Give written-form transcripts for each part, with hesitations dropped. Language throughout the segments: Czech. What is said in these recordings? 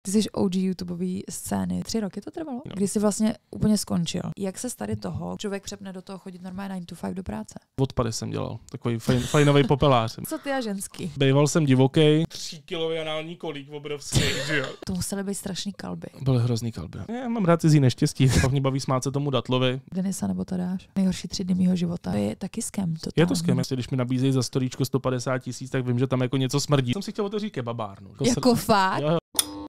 Ty jsi OG YouTubeový scény. 3 roky to trvalo? No. Kdy jsi vlastně úplně skončil. Jak se tady toho člověk přepne do toho chodit normálně 9 to 5 do práce? Odpady jsem dělal, takový fajnový popelář. Co ty a ženský? Býval jsem divoký, 3kilový anální kolík obrovský, že jo. To musely být strašný kalby. Byly hrozný kalby. Já mám rád cizí neštěstí, pak mě baví smát se tomu Datlovi. Denisa nebo Tadáš? Nejhorší 3 dny mýho života. To je taky skem. Je to skem, když mi nabízejí za storíčko 150 000, tak vím, že tam jako něco smrdí. Jsem si chtěl otevřít kebabárnu. Jako fakt? Jo.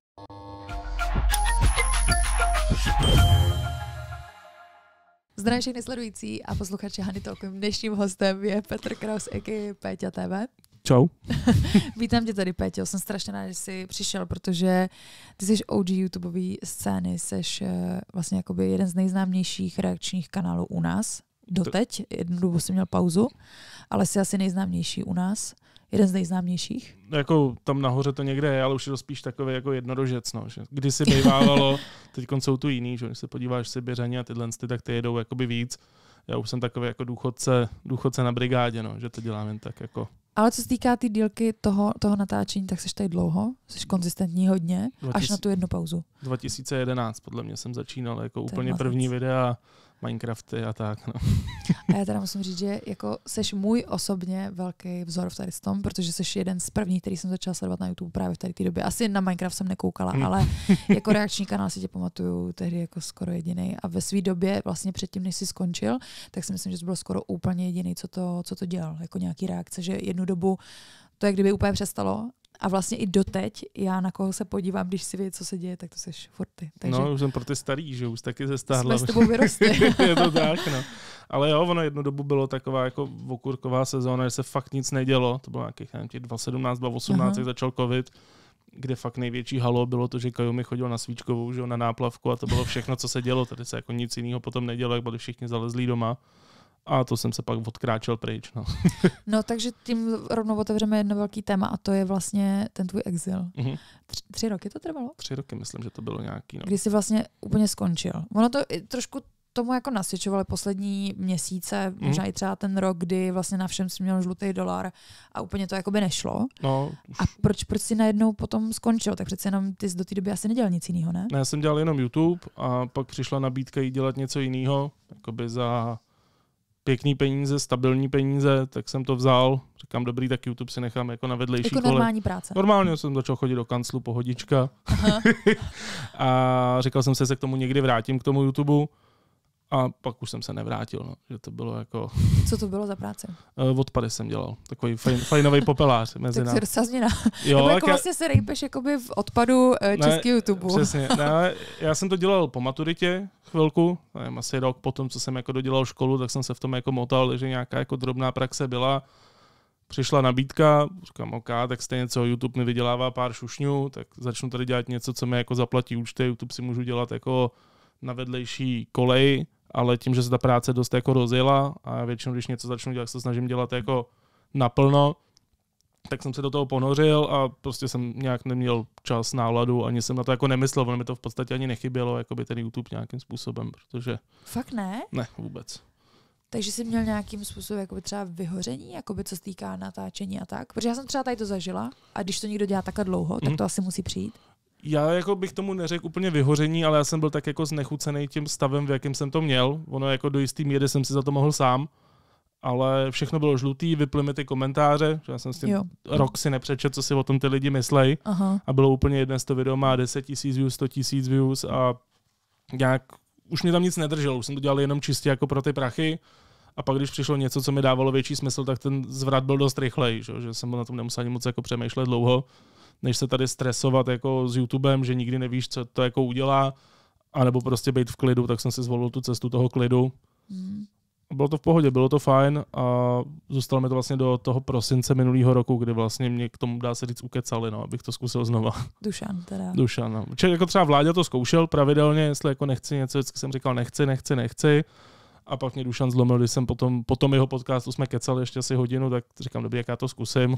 Zdravím všechny sledující a posluchače Honey Talku. Dnešním hostem je Petr Kraus, a.k.a. Péťa TV. Čau. Vítám tě tady, Péťo. Jsem strašně ráda, že jsi přišel, protože ty jsi OG YouTubeový scény, jsi vlastně jakoby jeden z nejznámějších reakčních kanálů u nás. Doteď, jednu dobu jsem měl pauzu, ale jsi asi nejznámější u nás. Jeden z nejznámějších. Jako tam nahoře to někde je, ale už je to spíš takový jako jednorožec, no, že kdysi bývávalo, teď jsou tu jiný, že když se podíváš Sibiřani a tyhle, tak ty jedou jakoby víc. Já už jsem takový jako důchodce na brigádě, no, že to dělám jen tak jako. Ale co se týká ty dílky toho natáčení, tak jsi tady dlouho, jsi konzistentní hodně, až na tu jednu pauzu. 2011 podle mě jsem začínal jako úplně první videa, Minecrafty a tak. No. A já teda musím říct, že jako seš můj osobně velký vzor v tady tom, protože seš jeden z prvních, který jsem začala sledovat na YouTube právě v tady té době. Asi na Minecraft jsem nekoukala, ale jako reakční kanál si tě pamatuju tehdy jako skoro jediný. A ve své době, vlastně předtím, než jsi skončil, tak si myslím, že jsi byl skoro úplně jediný, co to dělal, jako nějaký reakce, že jednu dobu to jak kdyby úplně přestalo. A vlastně i doteď, já na koho se podívám, když si vědět, co se děje, tak to seš furt ty. Takže no, už jsem pro ty starý, že už taky zestáhla. Jsme s tebou vyrostli. Je to tak, no. Ale jo, ono jednu dobu bylo taková jako okurková sezóna, že se fakt nic nedělo. To bylo nějakých 2017, 2018, jak začal covid, kde fakt největší halo bylo to, že Kajomi chodil na Svíčkovou, že na náplavku a to bylo všechno, co se dělo. Tady se jako nic jiného potom nedělo, jak byli všichni zalezlí doma. A to jsem se pak odkráčel pryč. No, no takže tím rovnou otevřeme jedno velký téma a to je vlastně ten tvůj exil. 3 roky to trvalo? 3 roky, myslím, že to bylo nějaký. No. Kdy jsi vlastně úplně skončil. Ono to trošku tomu jako nasvědčovali poslední měsíce, možná i třeba ten rok, kdy vlastně na všem jsi měl žlutý dolar a úplně to jakoby nešlo. No, a proč jsi najednou potom skončil? Tak přece jenom ty jsi do té doby asi nedělal nic jiného, ne? Ne, já jsem dělal jenom YouTube a pak přišla nabídka jít dělat něco jiného, jakoby za pěkný peníze, stabilní peníze, tak jsem to vzal. Říkám, dobrý, tak YouTube si nechám jako na vedlejší jako kole. Normální práce. Normálně jsem začal chodit do kanclu, pohodička. A říkal jsem se k tomu někdy vrátím, k tomu YouTube. A pak už jsem se nevrátil, no. Že to bylo jako. Co to bylo za práci? Odpady jsem dělal, takový fajnový popelář. Mezi tak se změna. Jo, nebo jako vlastně se rejpeš jakoby v odpadu českého YouTube. Přesně. Ne, já jsem to dělal po maturitě chvilku, nevím, asi rok potom, co jsem jako dodělal školu, tak jsem se v tom jako motal, že nějaká jako drobná praxe byla. Přišla nabídka, říkám, OK, tak stejně co YouTube mi vydělává pár šušňů, tak začnu tady dělat něco, co mi jako zaplatí účty. YouTube si můžu dělat jako na vedlejší kolej, ale tím, že se ta práce dost jako rozjela a většinou, když něco začnu dělat, se snažím dělat jako naplno, tak jsem se do toho ponořil a prostě jsem nějak neměl čas, náladu, ani jsem na to jako nemyslel, ono mi to v podstatě ani nechybělo, jakoby ten YouTube nějakým způsobem, protože. Fakt ne? Ne, vůbec. Takže jsi měl nějakým způsobem jakoby třeba vyhoření, jakoby co se týká natáčení a tak? Protože já jsem třeba tady to zažila a když to někdo dělá takhle dlouho, tak to asi musí přijít. Já jako bych tomu neřekl úplně vyhoření, ale já jsem byl tak jako znechucený tím stavem, v jakém jsem to měl. Ono jako do jistý míry jsem si za to mohl sám, ale všechno bylo žlutý, vyply mi ty komentáře, že já jsem s tím rok si nepřečetl, co si o tom ty lidi myslej. A bylo úplně jedno, to video má 10 000 views, 100 000 views a nějak už mě tam nic nedrželo, už jsem to dělal jenom čistě jako pro ty prachy. A pak, když přišlo něco, co mi dávalo větší smysl, tak ten zvrat byl dost rychlej, že jsem na tom nemusel ani moc jako přemýšlet dlouho, než se tady stresovat jako s YouTubem, že nikdy nevíš, co to jako udělá, anebo prostě být v klidu, tak jsem si zvolil tu cestu toho klidu. Bylo to v pohodě, bylo to fajn a zůstalo mi to vlastně do toho prosince minulého roku, kdy vlastně mě k tomu, dá se říct, ukecali, no, abych to zkusil znova. Dušan, no. Čiže jako třeba Vláďa to zkoušel pravidelně, jestli jako nechci něco, vždycky jsem říkal nechci. A pak mě Dušan zlomil, když jsem potom jeho podcastu jsme kecali ještě asi hodinu, tak říkám, dobrý, jak já to zkusím.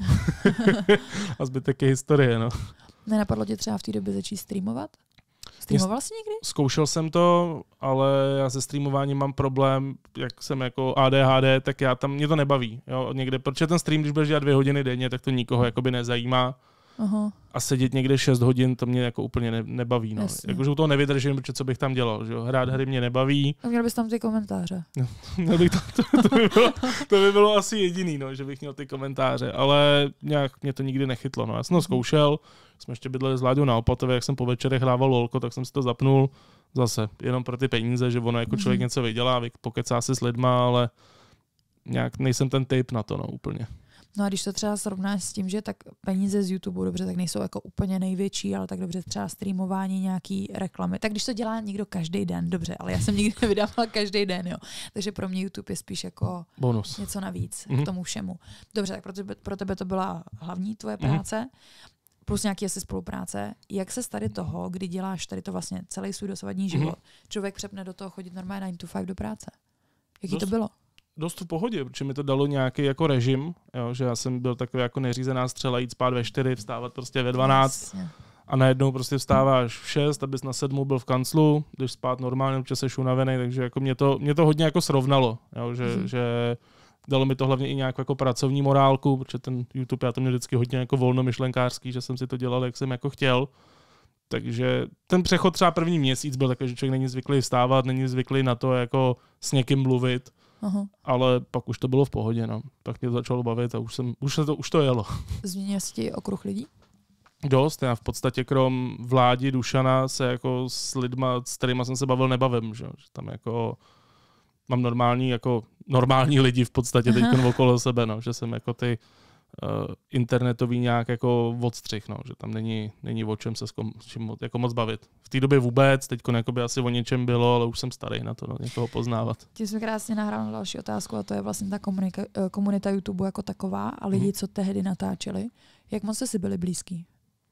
A zbytek je historie, no. Nenapadlo tě třeba v té době začít streamovat? Streamoval jsi někdy? Zkoušel jsem to, ale já se streamováním mám problém, jak jsem jako ADHD, tak mě to nebaví. Jo? Někde, protože ten stream, když budeš dělat 2 hodiny denně, tak to nikoho jakoby nezajímá. A sedět někde 6 hodin, to mě jako úplně nebaví. No. Jakože u toho nevydržím, protože co bych tam dělal. Že jo? Hrát hry mě nebaví. A měl bys tam ty komentáře. Měl bych to by bylo asi jediný, no, že bych měl ty komentáře, ale nějak mě to nikdy nechytlo. No. Já jsem to zkoušel, jsme ještě bydleli s Láďou na Opatově, jak jsem po večerech hrával lolko, tak jsem si to zapnul zase, jenom pro ty peníze, že ono jako člověk něco vydělá, pokecá si s lidma, ale nějak nejsem ten typ na to, no, úplně. No a když to třeba srovnáš s tím, že tak peníze z YouTube, dobře, tak nejsou jako úplně největší, ale tak dobře třeba streamování, nějaký reklamy. Tak když to dělá někdo každý den, dobře, ale já jsem nikdy nevydávala každý den, jo. Takže pro mě YouTube je spíš jako bonus. Něco navíc k tomu všemu. Dobře, tak pro tebe to byla hlavní tvoje práce, plus nějaký asi spolupráce. Jak se tady toho, kdy děláš tady to vlastně celý svůj dosavadní život, člověk přepne do toho chodit normálně 9 to 5 do práce? Jaký to bylo? Dost v pohodě, protože mi to dalo nějaký jako režim, jo, že já jsem byl takový jako neřízená střela, jít spát ve 4, vstávat prostě ve 12 a najednou prostě vstáváš v 6, abys na 7 byl v kanclu, jdeš spát normálně, protože jsi unavený, takže jako mě to hodně jako srovnalo, jo, že dalo mi to hlavně i nějakou jako pracovní morálku, protože ten YouTube, já to měl vždycky hodně jako volnomyšlenkářský, že jsem si to dělal, jak jsem jako chtěl. Takže ten přechod třeba první měsíc byl takový, že člověk není zvyklý vstávat, není zvyklý na to jako s někým mluvit. Ale pak už to bylo v pohodě, no. Pak mě to začalo bavit a už to jelo. Změnil jsi ti okruh lidí? Dost, já v podstatě krom Vládi, Dušana se jako s lidma, s kterýma jsem se bavil, nebavím, že tam jako mám normální lidi v podstatě teď okolo sebe, no, že jsem jako ty internetový nějak jako odstřih, no, že tam není o čem se jako moc bavit. V té době vůbec, teď by asi o něčem bylo, ale už jsem starý na to, no, někoho poznávat. Tím jsme krásně nahrál na další otázku a to je vlastně ta komunita YouTube jako taková a lidi, co tehdy natáčeli. Jak moc jsi byli blízký?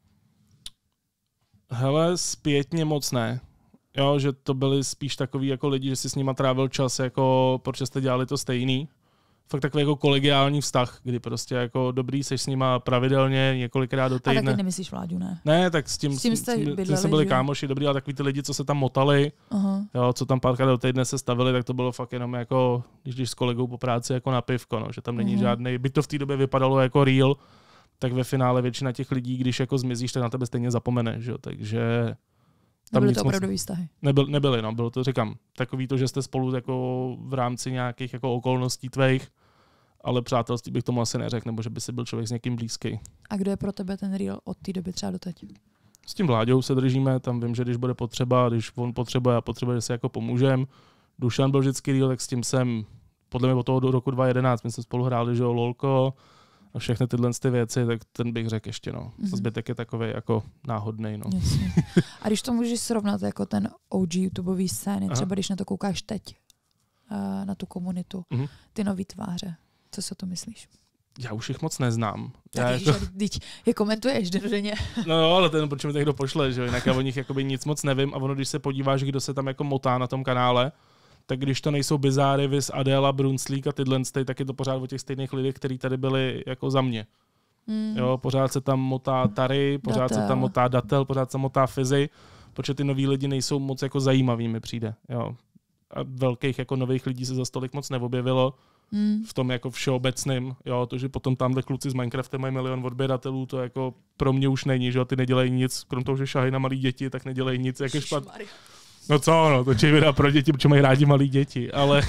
Hele, zpětně moc ne. Jo, že to byli spíš takový jako lidi, že si s nima trávil čas, jako protože jste dělali to stejný. Fakt takový jako kolegiální vztah, kdy prostě jako dobrý, seš s nima pravidelně několikrát do týdne. A taky nemyslíš Vláďu, ne? Ne, tak s tím jsme byli kámoši, dobrý, ale takový ty lidi, co se tam motali, jo, co tam párkrát do týdne se stavili, tak to bylo fakt jenom jako, když s kolegou po práci jako na pivko, no, že tam není žádný, byť to v té době vypadalo jako real, tak ve finále většina těch lidí, když jako zmizíš, tak na tebe stejně zapomene, že jo, takže nebyly to opravdový vztahy. Nebyly, no, bylo to, říkám, takový to, že jste spolu jako v rámci nějakých jako okolností tvých, ale přátelství bych tomu asi neřekl, nebo že by si byl člověk s někým blízký. A kdo je pro tebe ten real od té doby třeba doteď? S tím Vláďou se držíme, tam vím, že když bude potřeba, když on potřebuje a potřebuje, že si jako pomůžem. Dušan byl vždycky real, tak s tím jsem, podle mě od toho do roku 2011, my jsme spolu hráli, že jo, lolko a všechny tyhle ty věci, tak ten bych řekl ještě, no. Zbytek je takovej jako náhodnej, no. Jasně. A když to můžeš srovnat jako ten OG YouTubeový scény, třeba když na to koukáš teď, na tu komunitu, ty nový tváře, co si o to myslíš? Já už jich moc neznám. Tak je komentuješ denně. No jo, ale ten, proč mi to někdo pošle, že jo? Jinak já o nich jakoby nic moc nevím a ono, když se podíváš, kdo se tam jako motá na tom kanále, tak když to nejsou Bizáry, Viz, Adela, Brunslík a tyhle, tak je to pořád o těch stejných lidech, kteří tady byli jako za mě. Jo, pořád se tam motá Tary, pořád se tam motá Datel, pořád se motá Fizy, protože ty noví lidi nejsou moc jako zajímavý, mi přijde. Jo. A velkých jako nových lidí se za stolik moc neobjevilo. V tom jako všeobecným, jo, to, že potom tamhle kluci z Minecraftem mají 1 milion odběratelů, to jako pro mě už není, že jo, ty nedělají nic, krom toho, že šahají na malý děti, tak nedělají nic, jak je špatně. No co, no, to je videa pro děti, protože mají rádi malý děti, ale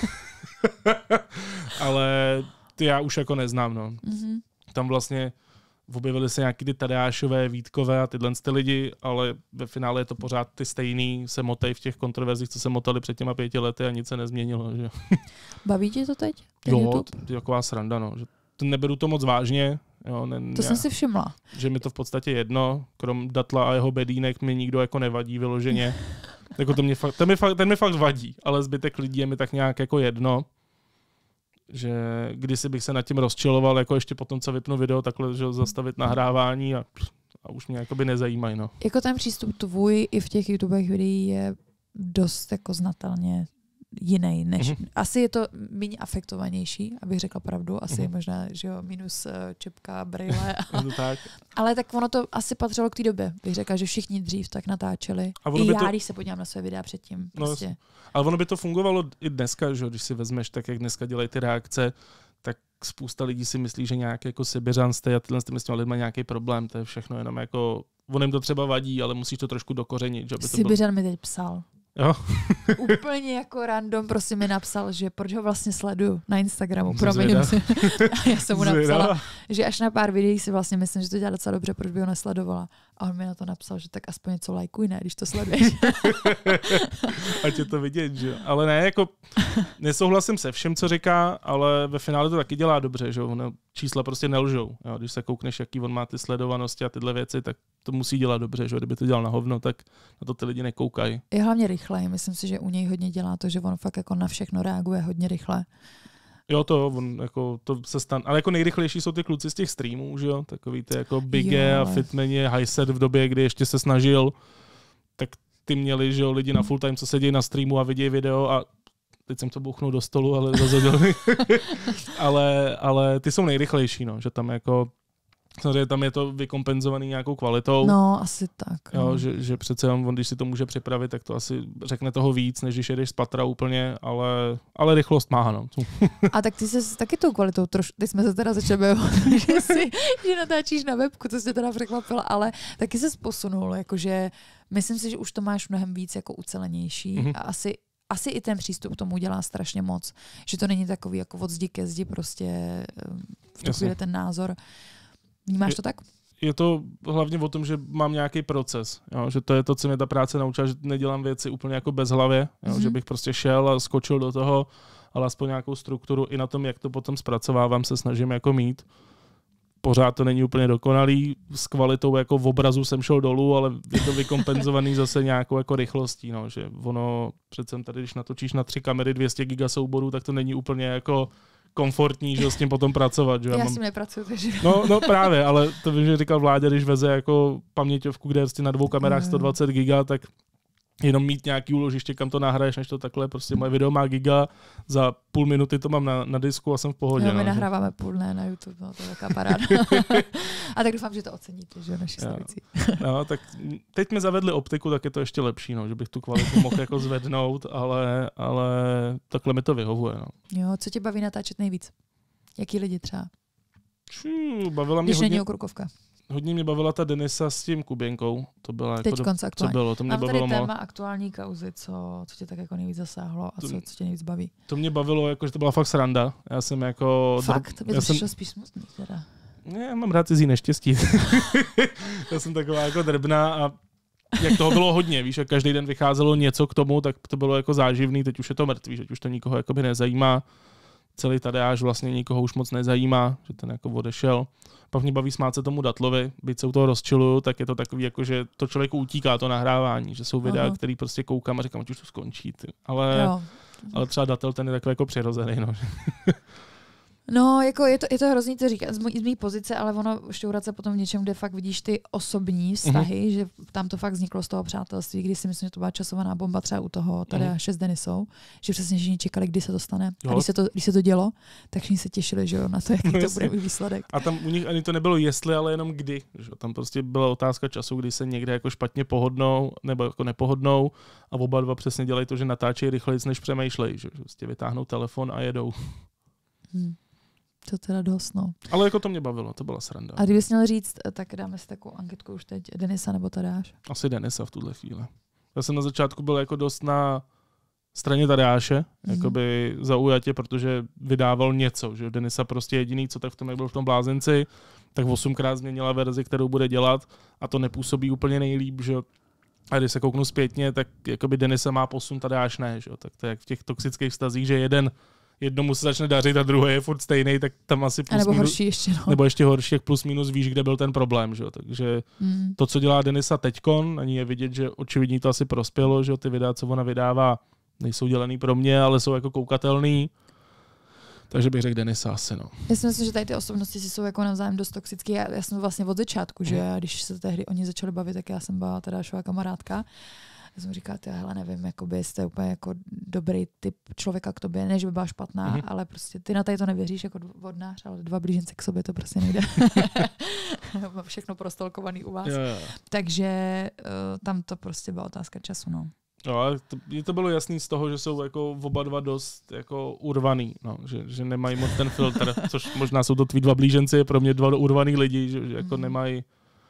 ty já už jako neznám, no. Tam vlastně objevily se nějaký ty Tadeášové, Vítkové a tyhle ty lidi, ale ve finále je to pořád ty stejný, se motají v těch kontroverzích, co se motali před těma 5 lety a nic se nezměnilo. Že? Baví tě to teď? Jo, to je taková sranda, no. Že neberu to moc vážně. Jo, to jsem si všimla. Že mi to v podstatě jedno, krom Datla a jeho bedínek mi nikdo jako nevadí vyloženě. Jako ten mi fakt vadí, ale zbytek lidí je mi tak nějak jako jedno. Že kdysi bych se nad tím rozčiloval, jako ještě potom, co vypnu video, takhle, že zastavit nahrávání a už mě jakoby nezajímají, no. Jako ten přístup tvůj i v těch YouTubech videí je dost jako znatelně jiný, než asi je to méně afektovanější, abych řekla pravdu, asi možná, že jo, minus čepka, brýle. Tak. Ale tak ono to asi patřilo k té době, bych řekla, že všichni dřív tak natáčeli. I já, když se podívám na své videa předtím. Prostě. Ale ono by to fungovalo i dneska, že když si vezmeš tak, jak dneska dělají ty reakce, tak spousta lidí si myslí, že nějak jako Sibiřan jste a tyhle s těmi lidmi nějaký problém, to je všechno jenom jako, on jim to třeba vadí, ale musíš to trošku dokořenit. Že by to Sibiřan mi teď psal. Jo? Úplně jako random prostě mi napsal, že proč ho vlastně sleduju na Instagramu. Promiň si. A já jsem mu napsala, že až na pár videí si vlastně myslím, že to dělá docela dobře, proč by ho nesledovala. A on mi na to napsal, že tak aspoň něco lajkuj, ne, když to sleduješ. Ať je to vidět, že jo. Ale ne, jako nesouhlasím se všem, co říká, ale ve finále to taky dělá dobře, že jo. Čísla prostě nelžou. Jo. Když se koukneš, jaký on má ty sledovanosti a tyhle věci, tak to musí dělat dobře, že jo. Kdyby to dělal na hovno, tak na to ty lidi nekoukají. Je hlavně rychlej. Myslím si, že u něj hodně dělá to, že on fakt jako na všechno reaguje hodně rychle. Jo, on jako to se stane, ale jako nejrychlejší jsou ty kluci z těch streamů, že jo, takový ty jako Bigge a Fitmani, Highset v době, kdy ještě se snažil, tak ty měli, že jo, lidi na full time, co sedí na streamu a vidějí video a teď jsem to bouchnul do stolu, ale rozhodil. ale ty jsou nejrychlejší, no, že tam jako samozřejmě tam je to vykompenzovaný nějakou kvalitou. No, asi tak. No. Jo, že přece on, když si to může připravit, tak to asi řekne toho víc, než když jedeš z patra úplně, ale rychlost má, no. A tak ty se taky tou kvalitou teď jsme se teda začali že natáčíš na webku, to se teda překvapilo, ale taky se posunul, jakože myslím si, že už to máš mnohem víc jako ucelenější a asi i ten přístup k tomu dělá strašně moc, že to není takový jako od zdi ke zdi prostě v tu chvíli ten názor. Vnímáš to tak? Je to hlavně o tom, že mám nějaký proces, jo? Že to je to, co mě ta práce naučila, že nedělám věci úplně jako bezhlavě, že bych prostě šel a skočil do toho, ale aspoň nějakou strukturu i na tom, jak to potom zpracovávám, se snažím jako mít. Pořád to není úplně dokonalý, s kvalitou jako v obrazu jsem šel dolů, ale je to vykompenzovaný zase nějakou jako rychlostí, no? Že ono, přece tady, když natočíš na 3 kamery 200 giga souborů, tak to není úplně jako komfortní, že s tím potom pracovat. Že já s tím nepracuju, takže... No právě, ale to vím, že říkal Vládě, když veze jako paměťovku, kde je na 2 kamerách 120 giga, tak jenom mít nějaký úložiště, kam to nahraješ, než to takhle, prostě moje video má giga, za půl minuty to mám na disku a jsem v pohodě. No, my nahráváme půl dne na YouTube, no, to je taková paráda. A tak doufám, že to oceníte, že naši stavící. No, tak teď mi zavedli optiku, tak je to ještě lepší, no, že bych tu kvalitu mohl jako zvednout, ale takhle mi to vyhovuje. No. Jo, co tě baví natáčet nejvíc? Jaký lidi třeba? Bavila mě když není okrukovka. Hodně mě bavila ta Denisa s tím Kuběnkou. To byla jako co bylo, to mě mám bavilo tady téma aktuální kauzy, co tě tak jako nejvíc zasáhlo a co tě nejvíc baví. To mě bavilo, jako, že to byla fakt sranda. Já jsem jako... Fakt? To by to přišlo spíš smutný teda. Ne, já mám rád cizí neštěstí. Já jsem taková jako drbná a jak toho bylo hodně, víš, jak každý den vycházelo něco k tomu, tak to bylo jako záživný, teď už je to mrtvý, že už to nikoho jakoby nezajímá. Celý Tadeáš vlastně nikoho už moc nezajímá, že ten jako odešel. Pak mě baví smát se tomu Datlovi, byť se u toho rozčiluju, tak je to takový, jako, že to člověku utíká, to nahrávání, že jsou videa, který prostě koukám a říkám, ať už to skončí. Ale třeba Datel, ten je takový jako přirozený. No. No, jako je to hrozný to říkat z mý pozice, ale ono šťourat se potom v něčem, kde fakt vidíš ty osobní vztahy, že tam to fakt vzniklo z toho přátelství, když si myslím, že to byla časovaná bomba třeba u toho Tadeáše s Denisou, že přesně všichni čekali, kdy se to stane. A když se to dělo, tak všichni se těšili, že jo, na to, jaký to bude výsledek. A tam u nich ani to nebylo jestli, ale jenom kdy. Že? Tam prostě byla otázka času, kdy se někde jako špatně pohodnou nebo jako nepohodnou a oba dva přesně dělají to, že natáčejí rychleji, než přemýšlejí, že prostě vytáhnou telefon a jedou. To teda dost, no. Ale jako to mě bavilo, to byla sranda. A kdybys měl říct, tak dáme si takovou anketku už teď, Denisa nebo Tadeáš? Asi Denisa v tuhle chvíli. Já jsem na začátku byl jako dost na straně Tadeáše, jakoby zaujatě, protože vydával něco, že Denisa prostě jediný, co tak v tom, jak byl v tom blázenci, tak 8krát změnila verzi, kterou bude dělat a to nepůsobí úplně nejlíp, že a když se kouknu zpětně, tak jakoby Denisa má posun, Tadeáš ne, že? Tak to je jak v těch toxických vztazích, že jednomu se začne dařit a druhý je furt stejný, tak tam asi plus nebo minus, horší ještě, no. Nebo ještě horší, jak plus minus víš, kde byl ten problém, že? Takže to, co dělá Denisa teďkon, ani je vidět, že očividně to asi prospělo, že ty videa, co ona vydává, nejsou dělaný pro mě, ale jsou jako koukatelný. Takže bych řekl Denisa asi, no. Já si myslím, že tady ty osobnosti si jsou jako navzájem dost toxické. Já jsem vlastně od začátku, že když se tehdy oni začali bavit, tak já jsem byla Tadeášova kamarádka. Já jsem říkala, hele, nevím, jakoby jste úplně jako dobrý typ člověka k tobě, ne, že by byla špatná, ale prostě ty na tady to nevěříš jako vodnář, ale 2 blíženci k sobě to prostě nejde. Mám všechno prostolkovaný u vás. Yeah. Takže tam to prostě byla otázka času, no. No, ale to bylo jasný z toho, že jsou jako oba dva dost jako urvaný, no, že nemají moc ten filtr, což možná jsou to tví dva blíženci, pro mě dva urvaný lidi, že jako nemají,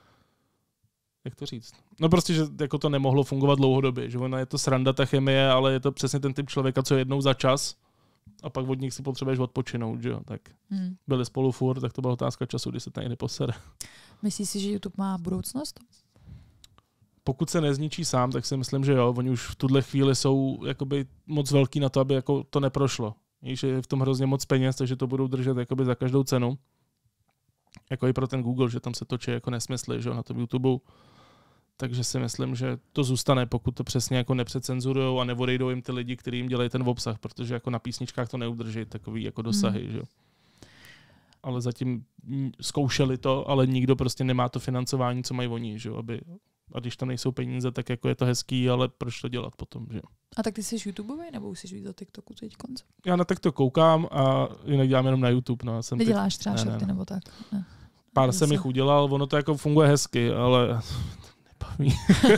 jak to říct, no prostě, že jako to nemohlo fungovat dlouhodobě, že ona je to sranda ta chemie, ale je to přesně ten typ člověka, co jednou za čas a pak od nich si potřebuješ odpočinout, že jo, tak byli spolu furt, tak to byla otázka času, kdy se tady neposere. Myslíš si, že YouTube má budoucnost? Pokud se nezničí sám, tak si myslím, že jo. Oni už v tuhle chvíli jsou jakoby moc velký na to, aby jako to neprošlo. Víš, je v tom hrozně moc peněz, takže to budou držet jakoby za každou cenu. Jako i pro ten Google, že tam se točí jako nesmysly, že jo, na tom YouTube. Takže si myslím, že to zůstane, pokud to přesně jako nepřecenzurujou a neodejdou jim ty lidi, kteří jim dělají ten obsah, protože jako na písničkách to neudrží takový jako dosahy, že jo. Ale zatím zkoušeli to, ale nikdo prostě nemá to financování, co mají oni, že jo, aby... A když tam nejsou peníze, tak jako je to hezký, ale proč to dělat potom, že jo? A tak ty jsi YouTubeový, nebo už jsi víc do TikToku teď konce? Já na TikTok koukám a jinak dělám jenom na YouTube. No. Neděláš třeba shorty nebo tak? Ne. Pár jsem jich udělal, ono to jako funguje hezky, ale nebaví.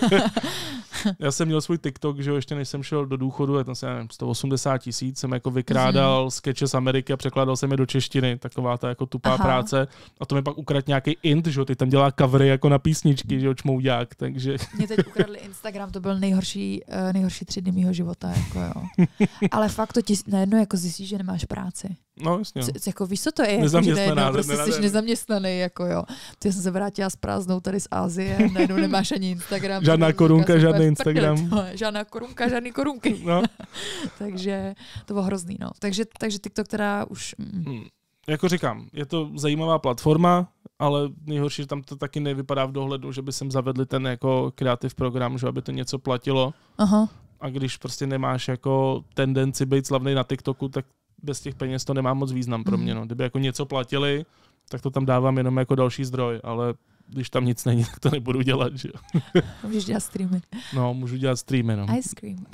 Já jsem měl svůj TikTok, že jo, ještě než jsem šel do důchodu, je tam se, nevím, 180 000, jsem jako vykrádal skeče z Ameriky a překládal jsem je do češtiny, taková ta jako tupá práce. A to mi pak ukradl nějaký int, že jo, ty tam dělá covery jako na písničky, že jo, čmouďák, takže... Mě teď ukradli Instagram, to byl nejhorší 3 dny mýho života, jako jo. Ale fakt to ti najednou jako zjistíš, že nemáš práci. No, jasně. Jako víš, co to je? Nezaměstnaná. Prostě jsi nezaměstnaný, jako jo. Ty jsem se vrátila s prázdnou tady z Asie, najednou nemáš ani Instagram. Žádná korunka, žádný Instagram. Žádná korunka, žádný korunky. No. Takže to bylo hrozný, no. Takže TikTok teda už... Jako říkám, je to zajímavá platforma, ale nejhorší, že tam to taky nevypadá v dohledu, že by sem zavedli ten jako kreativ program, že aby to něco platilo. Aha. A když prostě nemáš jako tendenci být slavný na TikToku, tak bez těch peněz to nemá moc význam pro mě. No. Kdyby jako něco platili, tak to tam dávám jenom jako další zdroj, ale když tam nic není, tak to nebudu dělat, že jo. Můžeš dělat streamy. No, můžu dělat streamy, no. Ice cream.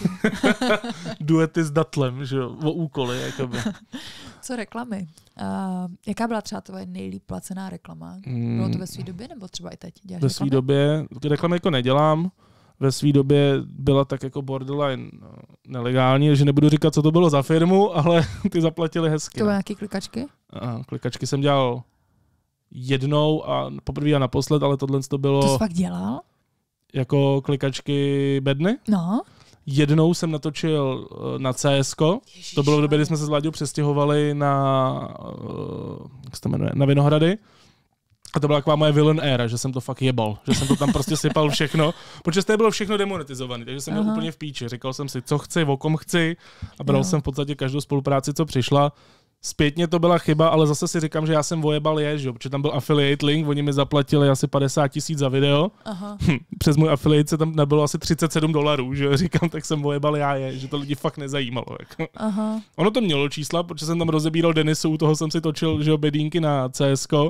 Duety s datlem, že jo, o úkoly, jakoby. Co reklamy? Jaká byla třeba tvoje nejlíp placená reklama? Bylo to ve své době, nebo třeba i teď děláš ve své době, reklamy jako nedělám, ve své době byla tak jako borderline nelegální, že nebudu říkat, co to bylo za firmu, ale ty zaplatili hezky. To byly nějaké klikačky? Klikačky jsem dělal jednou a poprvé a naposled, ale tohle to bylo... To jsi fakt dělal? Jako klikačky bedny? No. Jednou jsem natočil na CSko. To bylo v době, kdy jsme se s Láďou přestěhovali jak se to jmenuje, na Vinohrady. A to byla taková moje villain éra, že jsem to fakt jebal. Že jsem to tam prostě sypal všechno. Protože to bylo všechno demonetizované, takže jsem byl úplně v píči. Říkal jsem si, co chci, o kom chci. A bral jsem v podstatě každou spolupráci, co přišla. Zpětně to byla chyba, ale zase si říkám, že já jsem ojebal že? Protože tam byl affiliate link, oni mi zaplatili asi 50 000 za video. Aha. Přes můj affiliate se tam nebylo asi $37, že? Říkám, tak jsem ojebal že to lidi fakt nezajímalo. Jako. Aha. Ono to mělo čísla, protože jsem tam rozebíral Denisu, u toho jsem si točil, že bedínky na CSko.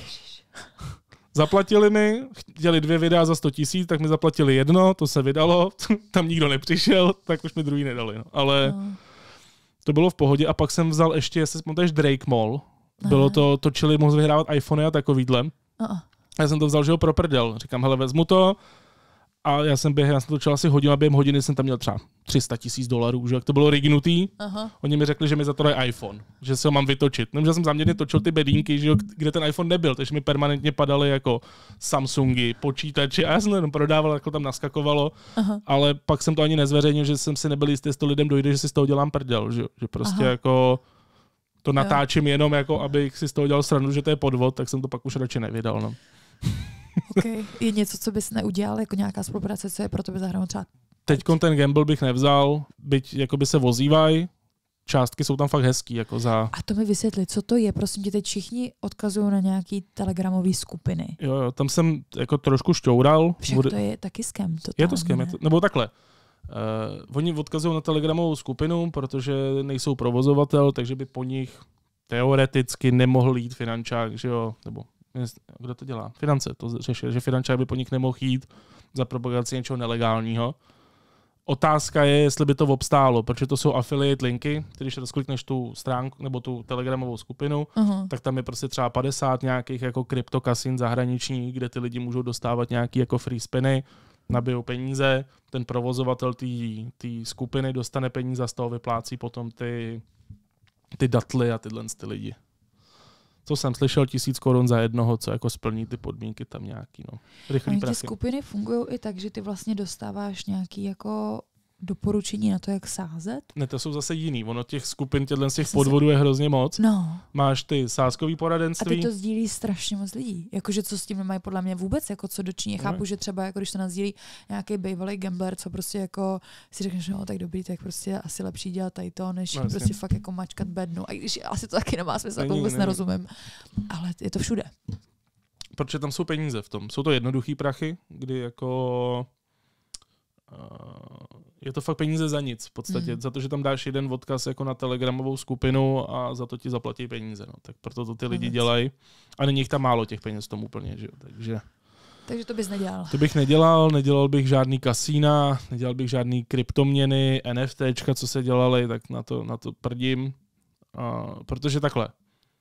Zaplatili mi, chtěli 2 videa za 100 000, tak mi zaplatili jedno, to se vydalo, tam nikdo nepřišel, tak už mi druhý nedali. No. Ale to bylo v pohodě a pak jsem vzal ještě, jestli pamatuješ Drake Mall, bylo to, točili, mohli vyhrávat iPhony a takovýhle. Já jsem to vzal, že ho pro prdel. Říkám, hele, vezmu to a já jsem točil asi hodinu a během hodiny jsem tam měl třeba $300,000, že jak to bylo rignutý. Oni mi řekli, že mi za to dají iPhone, že se ho mám vytočit. Nemůže jsem záměrně točil ty bedínky, že kde ten iPhone nebyl, takže mi permanentně padaly jako Samsungy, počítači a já jsem to jenom prodával, jako tam naskakovalo, ale pak jsem to ani nezveřejnil, že jsem si nebyl jistý, jestli to lidem dojde, že si z toho dělám prdel, že prostě jako to natáčím jenom jako, abych si z toho dělal srandu, že to je podvod, tak jsem to pak už radši nevydal. No. Okay. Je něco, co bys neudělal, jako nějaká spolupráce, co je pro tebe za hranou třeba? Teďkon ten gamble bych nevzal, byť jakoby se ozývají, částky jsou tam fakt hezký. Jako za... A to mi vysvětli, co to je, prosím tě, teď všichni odkazují na nějaký telegramové skupiny. Jo, tam jsem jako trošku šťoural. Však to je taky scam. Je to scam, nebo takhle. Oni odkazují na telegramovou skupinu, protože nejsou provozovatel, takže by po nich teoreticky nemohl jít finančák, že jo, nebo kdo to dělá? Finance to řeší, že finančák by po nich nemohl jít za propagaci něčeho nelegálního. Otázka je, jestli by to obstálo, protože to jsou affiliate linky, když rozklikneš tu stránku nebo tu telegramovou skupinu, tak tam je prostě třeba 50 nějakých jako kryptokasin zahraniční, kde ty lidi můžou dostávat nějaký jako free spiny. nabijou peníze, ten provozovatel té skupiny dostane peníze a z toho vyplácí potom ty datly a tyhle ty lidi. Co jsem slyšel, 1000 korun za jednoho, co jako splní ty podmínky tam nějaký, no. Rychlý prachy. Ty skupiny fungují i tak, že ty vlastně dostáváš nějaký jako doporučení na to, jak sázet? Ne, to jsou zase jiný. Ono těch skupin, z těch podvodů je hrozně moc. No. Máš ty sázkový poradenství. A ty to sdílí strašně moc lidí. Jakože co s tím nemají podle mě vůbec jako co dočiní. Chápu, že třeba jako když to nazdílí nějaký bývalý gambler, co prostě jako si řekneš, no tak dobrý, tak prostě asi lepší dělat tady to, než prostě fakt jako mačkat bednu. A když asi to taky nemá smysl, to vůbec nerozumím. Ale je to všude. Protože tam jsou peníze v tom. Jsou to jednoduchý prachy, kdy jako je to fakt peníze za nic v podstatě. Za to, že tam dáš jeden odkaz jako na telegramovou skupinu a za to ti zaplatí peníze. No. Tak proto to ty lidi dělají. A není jich tam málo těch peněz v tom úplně. Že? Takže to bys nedělal? To bych nedělal bych žádný kasína, nedělal bych žádný kryptoměny, NFTčka, co se dělaly, tak na to prdím. Protože takhle.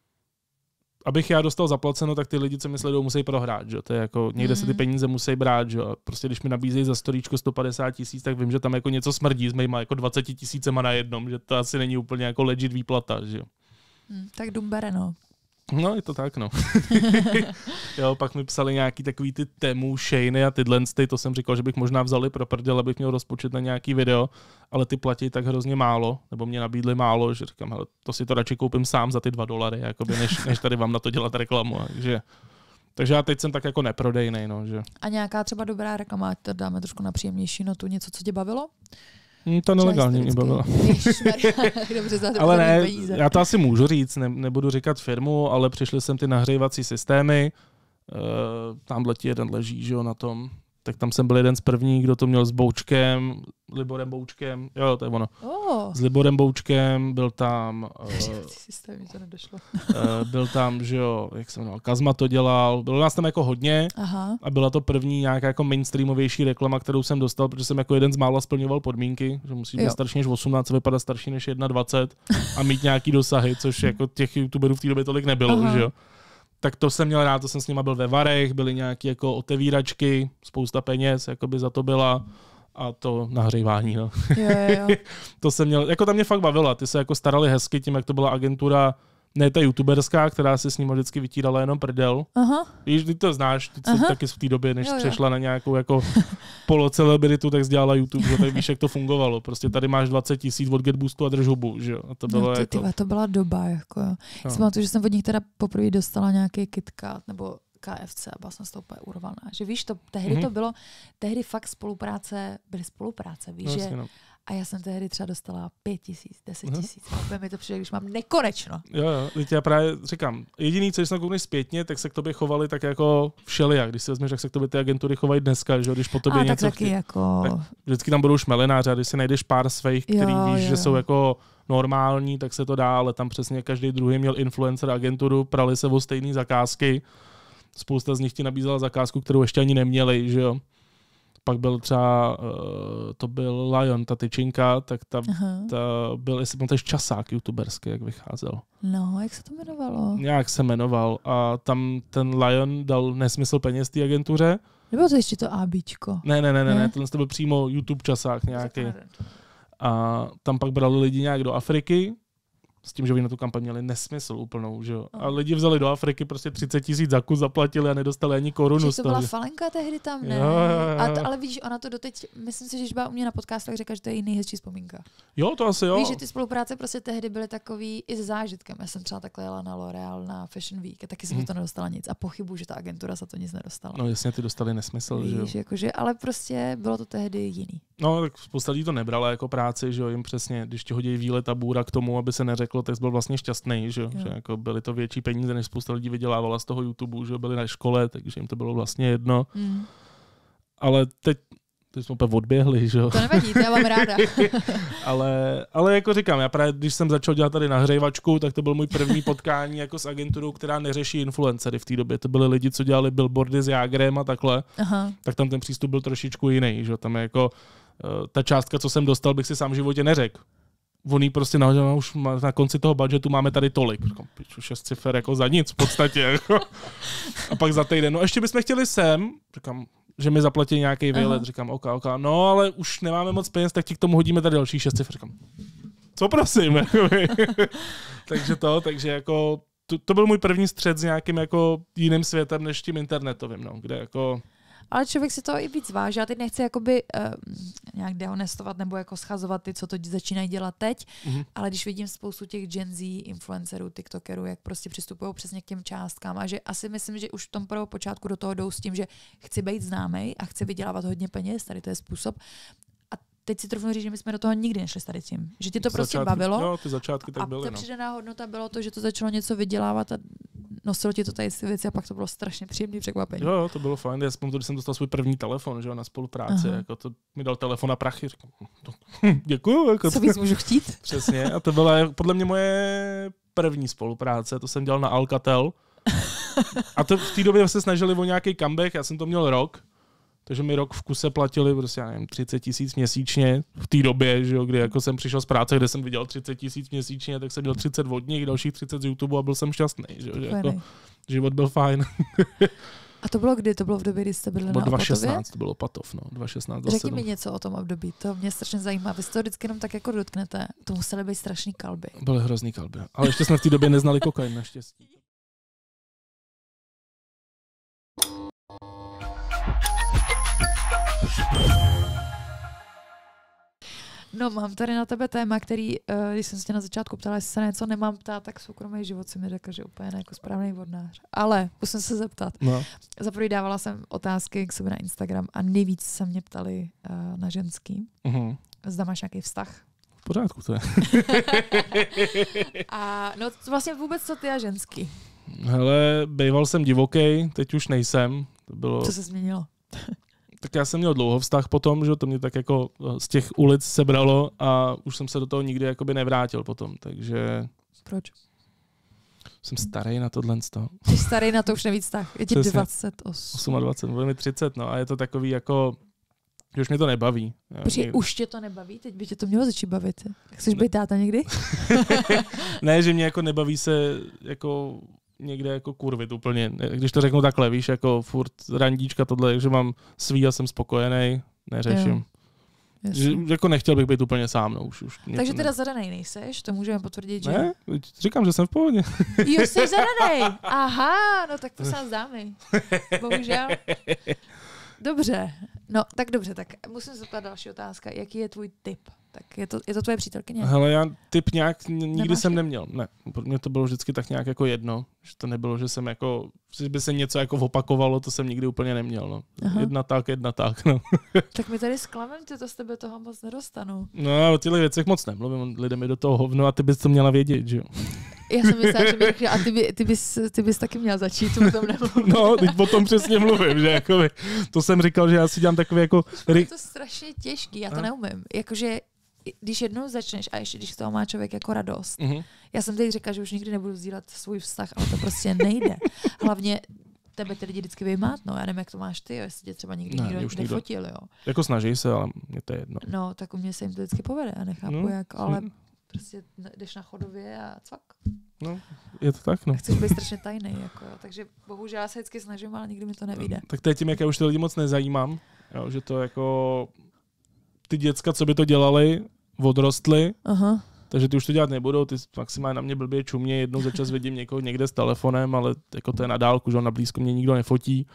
Abych já dostal zaplaceno, tak ty lidi, co mi sledují, musí prohrát. Že? To je jako, někde se ty peníze musí brát. Že? A prostě když mi nabízejí za storíčko 150 000, tak vím, že tam jako něco smrdí s mýma jako 20 000 na jednom, že to asi není úplně jako legit výplata. Že? Tak dumbere, no. No, je to tak, no. Jo, pak mi psali nějaký takový ty Temu, Shane a tyhle, to jsem říkal, že bych možná vzali pro prdel, abych měl rozpočet na nějaký video, ale ty platí tak hrozně málo, nebo mě nabídli málo, že říkám, hele, to si to radši koupím sám za ty $2, jakoby, než tady vám na to dělat reklamu. Takže já teď jsem tak jako neprodejnej, no, že. A nějaká třeba dobrá reklama, to dáme trošku na příjemnější notu, něco, co tě bavilo? To nelegálně mě bavilo. Ale ne, peníze. já to asi můžu říct, nebudu říkat firmu, ale přišly sem ty nahřívací systémy, tamhle ti jeden leží, že jo, na tom, tak tam jsem byl jeden z prvních, kdo to měl s Boučkem, Liborem Boučkem, jo, to je ono. S Liborem Boučkem, byl tam... systém, to nedošlo. Byl tam, že jo, jak jsem jmenoval, Kazma to dělal, bylo nás tam jako hodně. Aha. A byla to první nějaká jako mainstreamovější reklama, kterou jsem dostal, protože jsem jako jeden z mála splňoval podmínky, že musí být starší než 18, vypadat starší než 21 a mít nějaký dosahy, což jako těch youtuberů v té době tolik nebylo, že jo. Tak to jsem měl rád, to jsem s nima byl ve Varech, byly nějaké jako otevíračky, spousta peněz, jakoby za to byla a to nahřívání, no. Jo. To jsem měl, jako tam mě fakt bavila, ty se jako starali hezky tím, jak to byla agentura, ne ta youtuberská, která si s ním vždycky vytírala jenom prdel. Aha. Víš, ty to znáš, ty jsi taky v té době, než přešla na nějakou jako polocelebritu, tak dělala YouTube, že tak víš, jak to fungovalo. Prostě tady máš 20 000 od GetBoostu a drž hubu, že jo. A to bylo to byla doba, jako jo. Já si pamatuju, že jsem od nich teda poprvé dostala nějaký KitKat nebo KFC a byla jsem z toho úplně urvaná. Že víš, tehdy to bylo, tehdy fakt byly spolupráce, víš, že... No. A já jsem tehdy třeba dostala 5 000, 10 000. A mi to přijde, když mám nekonečno. Jo, já právě říkám, jediný, co když se koukneš zpětně, tak se k tobě chovali tak jako všelijak. Když si vezmeš, jak se k tobě ty agentury chovají dneska, že když po tobě něco taky jako... tak vždycky tam budou šmelináři a když si najdeš pár svých, který víš, že jsou jako normální, tak se to dá, ale tam přesně každý druhý měl influencer agenturu, prali se o stejné zakázky. Spousta z nich ti nabízela zakázku, kterou ještě ani neměli, že jo. Pak byl třeba, to byl Lion, ta tyčinka, tak ta byl, jestli pamatuješ, časák youtuberský, jak vycházel. No, jak se to jmenovalo? Nějak se jmenoval a tam ten Lion dal nesmysl peněz té agentuře. Nebylo to ještě to ABčko? Ne, to byl přímo YouTube časák nějaký. A tam pak brali lidi nějak do Afriky, s tím, že oni na tu kampaň měli nesmysl úplnou, že jo. A lidi vzali do Afriky prostě 30 000 za kus, zaplatili a nedostali ani korunu z toho. To byla Falenka tehdy tam, ne? Jo. Ale víš, ona to doteď, myslím si, že když byla u mě na podcastech, řekla, že to je její nejhezčí vzpomínka. Jo, to asi jo. Víš, že ty spolupráce prostě tehdy byly takový i s zážitkem. Já jsem třeba takhle jela na L'Oreal na Fashion Week a taky jsem to nedostala nic. A pochybuju, že ta agentura za to nic nedostala. No jasně, ty dostali nesmysl, víš, že jo. Jakože, ale prostě bylo to tehdy jiný. No, tak spousta lidí to nebrala jako práci, že jo, jim přesně, když ti hodí výlet a bůra k tomu, aby se neřeklo, tak byl vlastně šťastný, že jo, že jako byly to větší peníze, než spousta lidí vydělávala z toho YouTube, že jo, byli na škole, takže jim to bylo vlastně jedno. Ale teď jsme úplně odběhli, že jo. To nevadí, to já mám ráda. ale jako říkám, já právě, když jsem začal dělat tady nahřejvačku, tak to byl můj první potkání jako s agenturou, která neřeší influencery v té době. To byly lidi, co dělali billboardy s Jágrem a takhle. Aha. Tak tam ten přístup byl trošičku jiný, že jo. Tam je jako ta částka, co jsem dostal, bych si sám v životě neřekl. Oni prostě už na konci toho budžetu máme tady tolik. 6 cifer jako za nic v podstatě. Jako. A pak za týden. No ještě bychom chtěli sem. Říkám, že mi zaplatí nějaký výlet. Říkám, ok, no ale už nemáme moc peněz, tak ti k tomu hodíme tady další 6 cifr. Říkám, co prosím? takže jako to byl můj první střet s nějakým jako jiným světem než tím internetovým, no, kde jako... Ale člověk si to i víc váží. Já teď nechci jakoby nějak dehonestovat nebo jako schazovat ty, co to začínají dělat teď, ale když vidím spoustu těch Gen Z influencerů, tiktokerů, jak prostě přistupují přesně k těm částkám a že asi myslím, že už v tom počátku do toho jdou s tím, že chci být známej a chci vydělávat hodně peněz, tady to je způsob. Teď si trofnu říct, že my jsme do toho nikdy nešli s tady tím. Že ti to prostě bavilo. Jo, ty začátky tak byly. A ta přidaná hodnota bylo to, že to začalo něco vydělávat a nosilo ti to tady ty věci a pak to bylo strašně příjemný překvapení. Jo, to bylo fajn. Já jsem když jsem dostal svůj první telefon, že na spolupráci, jako to mi dal telefon a prachy. Říkám, děkuju. Jako co víc můžu chtít? Přesně. A to byla podle mě moje první spolupráce. To jsem dělal na Alcatel. A to v té době se snažili o nějaký comeback. Já jsem to měl rok. Takže mi rok v kuse platili prostě, já nevím, 30 000 měsíčně v té době, že jo, kdy jako jsem přišel z práce, kde jsem viděl 30 000 měsíčně, tak jsem měl 30 od nich, dalších 30 z YouTube a byl jsem šťastný, že jo, že jako, život byl fajn. A to bylo kdy? To bylo v době, kdy jste byli na Opatově? 2016, to bylo Opatov, no, 2016. Řekni mi něco o tom období, to mě strašně zajímá. Vy to vždycky jenom tak jako dotknete, to musely být strašný kalby. Byly hrozný kalby, ale ještě jsme v té době neznali kokain, naštěstí. No, mám tady na tebe téma, který, když jsem se tě na začátku ptala, jestli se něco nemám ptát, tak soukromý život si mi řekl, že úplně ne jako správný vodnář. Ale musím se zeptat. No. Za první dávala jsem otázky k sobě na Instagram a nejvíc se mě ptali na ženský. Zda máš nějaký vztah? V pořádku to je. A no vlastně vůbec co ty a ženský? Hele, býval jsem divoký, teď už nejsem. To bylo... Co se změnilo? Tak já jsem měl dlouho vztah potom, že to mě tak jako z těch ulic sebralo a už jsem se do toho nikdy jakoby nevrátil potom, takže... Proč? Jsem starý na tohle. Jsi starý na to, už nevíc vztah. Je ti 28. 28, bude mi 30, no a je to takový jako... že už mě to nebaví. Počkej, už tě to nebaví? Teď by tě to mělo začít bavit. Chceš být táta někdy? Ne, že mě jako nebaví se jako... někde jako kurvit úplně. Když to řeknu takhle, víš, jako furt randíčka tohle, že mám svý a jsem spokojený, neřeším. Že, jako nechtěl bych být úplně sám, no už takže teda zadanej nejseš, to můžeme potvrdit, že... Ne, říkám, že jsem v pohodě. Jo, jsi zadanej! Aha, no tak to se nás dáme. Bohužel. Dobře, no tak dobře, tak musím se zeptat další otázka. Jaký je tvůj tip? Tak je to tvoje přítelkyně? Hele, já tip nějak nikdy jsem neměl. Ne, pro mě to bylo vždycky tak nějak jako jedno. Že to nebylo, že jsem jako, že by se něco jako opakovalo, to jsem nikdy úplně neměl. No. Jedna tak, no. Tak mi tady zklamem, to z tebe toho moc nedostanu. No, o těchto věcech moc nemluvím, lidem je do toho hovno a ty bys to měla vědět, že jo. Já jsem myslela, že bych řekla, a ty bys taky měl začít, o tom nemluvím. No, teď potom přesně mluvím, že jakoby, to jsem říkal, že já si dělám takový jako... Je to strašně těžký, já to neumím. Jakože, když jednou začneš a ještě když z toho má člověk jako radost. Já jsem teď řekla, že už nikdy nebudu sdílet svůj vztah, ale to prostě nejde. Hlavně tebe ty lidi vždycky vymátnou. Já nevím, jak to máš ty, jestli tě třeba nikdy nikdo nefotil, jo. Jako snaží se, ale mě to je jedno. No, tak u mě se jim to vždycky povede, já nechápu jak, ale prostě jdeš na chodově a cvak. No, je to tak, no. Chceš být strašně tajný, jako jo. Takže bohužel já se vždycky snažím, ale nikdy mi to nevyjde. Tak to je tím, jak já už ty lidi moc nezajímám, jo, že to jako ty děcka, co by to dělali, odrostly, takže ty už to dělat nebudou, ty maximálně na mě blbě čumě, jednou za čas vidím někoho někde s telefonem, ale jako to je na dálku, že na blízko mě nikdo nefotí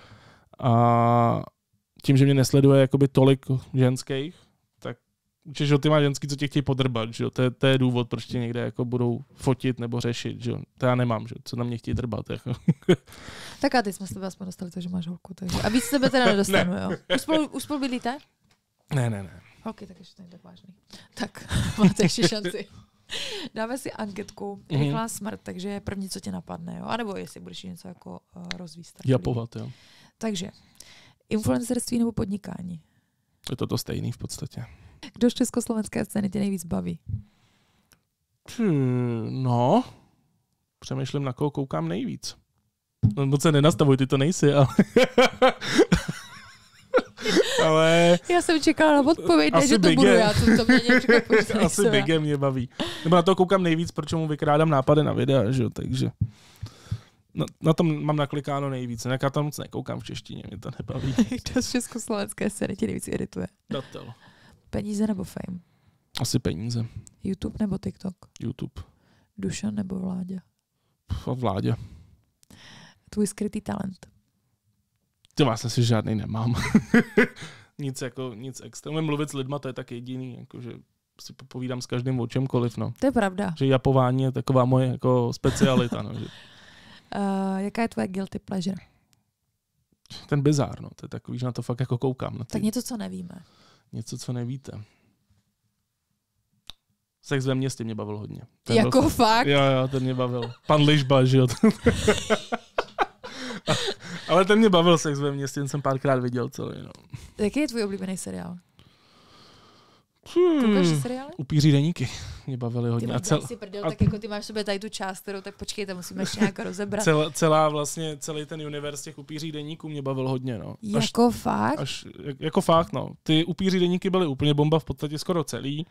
a tím, že mě nesleduje jakoby tolik ženských, tak že ty má ženský, co tě chtějí podrbat, že to je důvod, proč tě někde jako budou fotit nebo řešit, že to já nemám, že co na mě chtějí drbat. Jako. Tak a teď jsme s tebe aspoň dostali to, že máš holku, takže a víc tebe teda nedostanu, jo. Už spolu bydlíte? Ne. Ok, tak ještě to není tak vážný. Tak, máte ještě šanci. Dáme si anketku, rychlá smrt, takže první, co tě napadne, jo? A nebo jestli budeš něco jako rozvíst. Japovat, jo. Takže, influencerství nebo podnikání? Je to stejný v podstatě. Kdo z československé scény tě nejvíc baví? No, přemýšlím, na koho koukám nejvíc. No, moc se nenastavuj, ty to nejsi, ale... ale... Já jsem čekala na odpověď, že to budu já, to mě nějak asi Bigge mě baví. Nebo na to koukám nejvíc, proč mu vykrádám nápady na videa, že? Takže Na tom mám naklikáno nejvíc. Já tam moc nekoukám v češtině, mě to nebaví. To z československé série tě nejvíc irituje. Datel. Peníze nebo fame? Asi peníze. YouTube nebo TikTok? YouTube. Dušan nebo Vláďa? Vláďa. Tvůj skrytý talent? To vlastně si žádný nemám. nic extra. Umím mluvit s lidma, to je tak jediný, jakože si popovídám s každým o čemkoliv. No. To je pravda. Že japování je taková moje jako specialita. No, že... Jaká je tvoje guilty pleasure? Ten bizár, no. To je takový, že na to fakt jako koukám. Na tak něco, co nevíme. Něco, co nevíte. Sex ve městě mě bavil hodně. Ten jako fakt? Jo, ten mě bavil. Pan Ližba, že jo. Ale ten mě bavil, Sex ve městě, ten jsem párkrát viděl celý. No. Jaký je tvůj oblíbený seriál? Koukáš seriály? Upíří deníky mě bavily hodně. Si prdel, tak jako ty máš sobě tady tu část, kterou tak počkejte, musíme ještě nějak rozebrat. Celý ten univerz těch upíří deníků mě bavil hodně. No. Fakt? Jako fakt, no. Ty upíří deníky byly úplně bomba v podstatě skoro celý.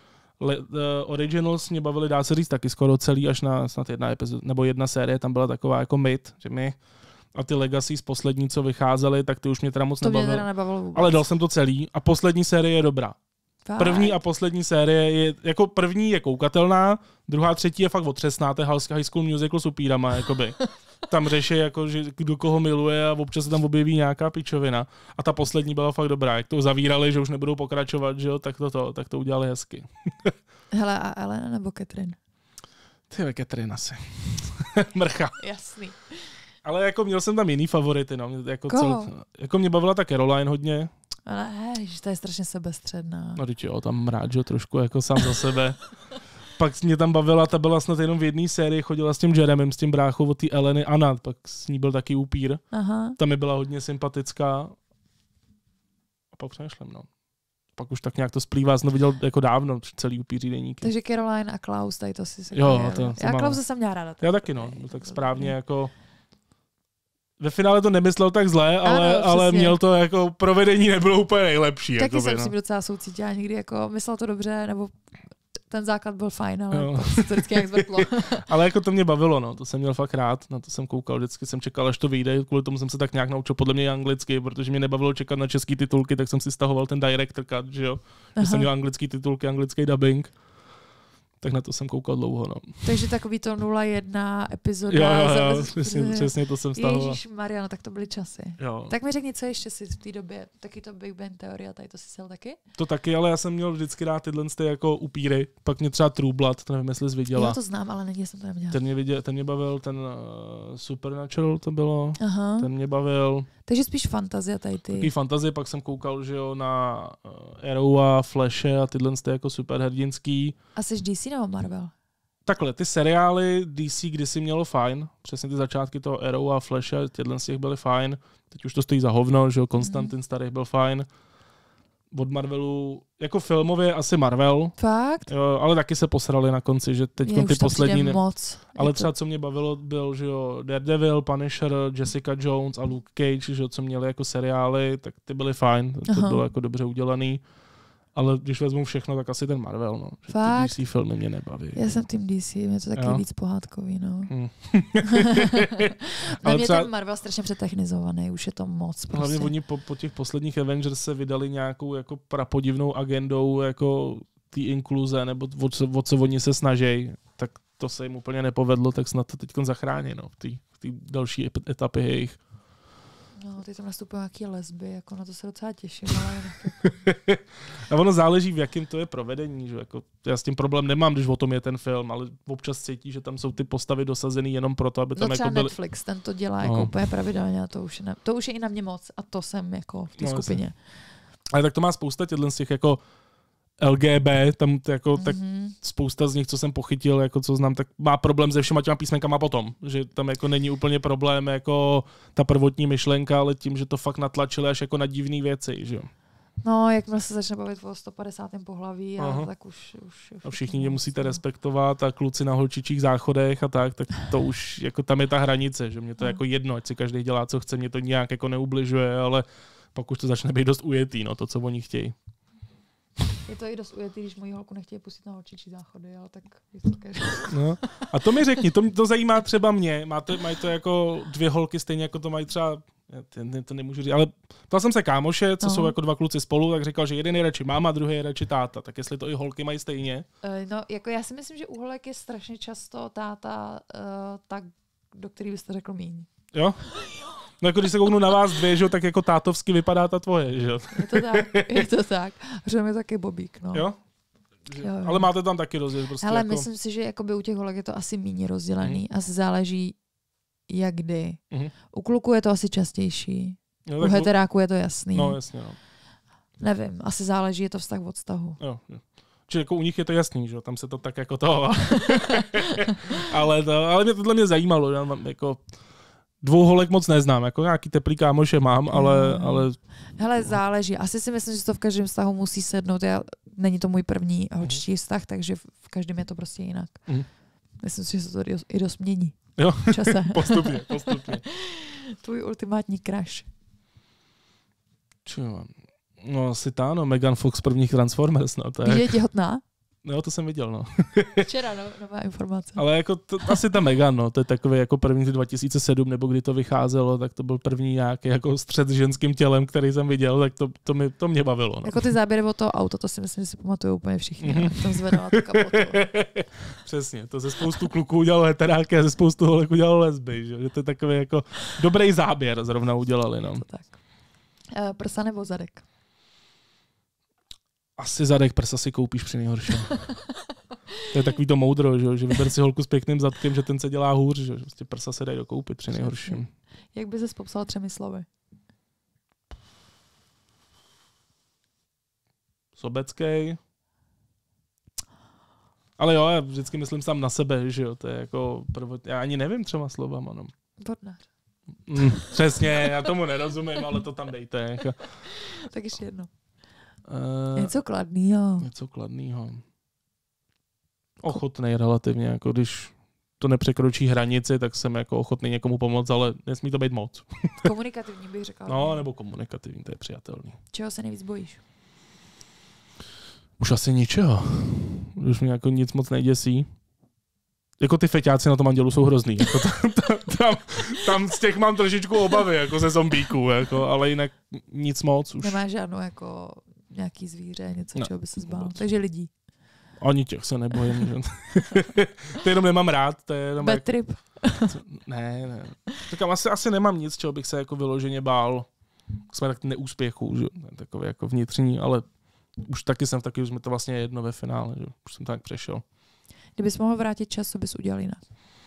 Originals mě bavili, dá se říct, taky skoro celý, až na snad jedna série, tam byla taková jako myt, že a ty Legacy z poslední, co vycházely, tak ty už mě teda moc nebavily vůbec. Ale dal jsem to celý a poslední série je dobrá. Fakt? První a poslední série je, jako první je koukatelná, druhá, třetí je fakt otřesná, to je High School Musical s upírama, jakoby. Tam řeší, jako, že kdo koho miluje a občas se tam objeví nějaká pičovina. A ta poslední byla fakt dobrá. Jak to zavírali, že už nebudou pokračovat, že jo, tak to udělali hezky. Hele, a Elena nebo Catherine? Ty Catherine asi. Mrcha. Jasný. Ale jako měl jsem tam jiný favority, no. Jako mě bavila ta Caroline hodně. Ale to je strašně sebestředná. No teď jo, tam mráč, jo, trošku jako sám za sebe. Pak mě tam bavila, ta byla snad jenom v jedné sérii, chodila s tím Jeremem, s tím bráchou od té Eleny Anna, pak s ní byl taky upír. Aha. Ta mi byla hodně sympatická. A pak přemýšlím, no. Pak už tak nějak to splývá, jsem to viděl jako dávno, celý upíří deníky. Takže Caroline a Klaus, tady to si jo, já Klause jsem měla ráda. Já taky, no. Tak správně jako... Ve finále to nemyslel tak zlé, ano, ale měl to jako provedení nebylo úplně nejlepší. Taky jsem si docela soucítila někdy, jako myslel to dobře, nebo ten základ byl fajn, ale to vždycky jak zvrtlo. Ale jako to mě bavilo, no, to jsem měl fakt rád, na to jsem koukal, vždycky jsem čekal, až to vyjde, kvůli tomu jsem se tak nějak naučil podle mě anglicky, protože mě nebavilo čekat na český titulky, tak jsem si stahoval ten director cut, že jo, že jsem měl anglický titulky, anglický dubbing. Tak na to jsem koukal dlouho, no. Takže takový to 0,1 epizoda. Jo, přesně to jsem stahoval. Ježišmarja, no tak to byly časy. Jo. Tak mi řekni, co ještě si v té době, taky to Big Bang Theory a tady to si sel taky? To taky, ale já jsem měl vždycky rád tyhle jako upíry, pak mě třeba True Blood, to nevím, jestli jsi viděla. Já to znám, ale nikdy jsem to neviděla. Ten mě bavil, ten Supernatural to bylo, ten mě bavil. Takže spíš fantazie tady ty. Taký fantazie, pak jsem koukal, že jo, na Arrow a Flashe a tyhle jako superhrdinský. A jsi DC nebo Marvel? Takhle, ty seriály DC kdysi mělo fajn, přesně ty začátky toho Arrow a Flashe, tyhle z těch byly fajn, teď už to stojí za hovno, že jo, Konstantin starý byl fajn. Od Marvelu, jako filmově asi Marvel. Fakt? Jo, ale taky se posrali na konci, že teď ty poslední... moc. Ale třeba co mě bavilo, byl, že jo, Daredevil, Punisher, Jessica Jones a Luke Cage, že jo, co měli jako seriály, tak ty byly fajn, to bylo jako dobře udělaný. Ale když vezmu všechno, tak asi ten Marvel, no. Fakt? Ty DC filmy mě nebaví. Já jsem tým DC, mě to taky víc pohádkový, no. Ale mě ten Marvel strašně přetechnizovaný, už je to moc. Prostě. Hlavně oni po těch posledních Avengers se vydali nějakou jako prapodivnou agendou jako té inkluze, nebo o co oni se snaží, tak to se jim úplně nepovedlo, tak snad to teď zachrání, no, v té další etapy jejich. No, ty tam nastupují nějaký lesby, jako na to se docela těším, ale a ono záleží, v jakém to je provedení, že jako já s tím problém nemám, když o tom je ten film, ale občas cítí, že tam jsou ty postavy dosazený jenom proto, aby tam no, jako byly... Netflix, ten to dělá jako úplně pravidelně a to už je i na mě moc a to jsem jako v té skupině. Ale tak to má spousta z těch jako LGB, tam jako tak spousta z nich, co jsem pochytil, jako co znám, tak má problém se všema těma písmenkama potom, že tam jako není úplně problém jako ta prvotní myšlenka, ale tím, že to fakt natlačili až jako na divné věci, že jo. No, jakmile se začne bavit o 150. pohlaví, tak už a všichni mě musíte respektovat a kluci na holčičích záchodech a tak to už jako tam je ta hranice, že mě to jako jedno, ať si každý dělá, co chce, mě to nějak jako neubližuje, ale pak už to začne být dost ujetý, no, to, co oni chtějí. Je to i dost ujetý, když moji holku nechtějí pustit na holčičí záchody, ale tak je to každý. No. A to mi řekni, to zajímá třeba mě. Mají to jako 2 holky, stejně jako to mají třeba, to nemůžu říct, ale ptal jsem se kámoše, co jsou jako 2 kluci spolu, tak říkal, že jeden je radši máma, druhý je radši táta. Tak jestli to i holky mají stejně? No, jako já si myslím, že u holek je strašně často táta tak, do který byste řekl míň. Jo? No jako když se kouknu na vás 2, že, tak jako tátovsky vypadá ta tvoje, že? Je to tak. Řem je taky Bobík, no. Jo? Jo. Ale máte tam taky rozděl. Prostě hele, jako... myslím si, že jakoby u těch holek je to asi méně rozdělený. Asi záleží jak kdy. U kluků je to asi častější. Jo, u heteráků je to jasný. No jasně, no. Nevím, asi záleží, je to vztah od vztahu. Jo. Čili jako u nich je to jasný, že tam se to tak jako to. ale mě tohle mě zajímalo, já mám jako 2 holek moc neznám, jako nějaký teplý kámoše mám, ale... Hele, záleží. Asi si myslím, že to v každém vztahu musí sednout. Není to můj první holčičí vztah, takže v každém je to prostě jinak. Myslím si, že se to i dost mění. Jo, čase. postupně. Tvůj ultimátní crush. Čo? No asi Megan Fox prvních Transformers. No, Víš, je těhotná? No, to jsem viděl, no. Včera nová informace. Ale jako asi ta Megan, no, to je takový jako první 2007, nebo kdy to vycházelo, tak to byl první nějaký jako střed s ženským tělem, který jsem viděl, tak to mě bavilo. No. Jako ty záběry o toho auto, to si myslím, že si pamatují úplně všichni. No. Tam zvedala tu kapotu. Přesně, to ze spoustu kluků udělalo heteráky a ze spoustu holek udělalo lesby, že to je takový jako dobrý záběr zrovna udělali, no. To tak. Prsa nebo zadek? Asi zadek, prsa si koupíš při nejhorším. To je takový to moudro, že vyber si holku s pěkným zadkem, že ten se dělá hůř, že prostě prsa se dají dokoupit při nejhorším. Jak by ses popsal 3 slovy? Sobecký. Ale jo, já vždycky myslím sám na sebe, že jo, to je jako já ani nevím 3 slovama, no. Vodnář. Přesně, já tomu nerozumím, ale to tam dejte. Jako. Tak ještě jedno. Něco kladnýho. Něco kladnýho. Ochotnej relativně, jako když to nepřekročí hranici, tak jsem jako ochotný někomu pomoct, ale nesmí to být moc. Komunikativní bych řekla. No, nebo komunikativní, to je přijatelný. Čeho se nejvíc bojíš? Už asi ničeho. Už mě jako nic moc neděsí. Jako ty feťáci na tom Andělu jsou hrozný. Jako tam z těch mám trošičku obavy, jako ze zombíků, jako, ale jinak nic moc. Už. Nemáš žádnou jako nějaký zvíře, něco, čeho by se zbál. Takže lidí. Ani těch se nebojím. Že? To jenom nemám rád. To je jenom bad trip. Ne. Říkám, asi nemám nic, čeho bych se jako vyloženě bál. Jsme tak neúspěchů, že? Takový jako vnitřní, ale už taky jsem taky, už mi to vlastně jedno ve finále, že? Už jsem tak přešel. Kdybys mohl vrátit čas, co bys udělal jinak?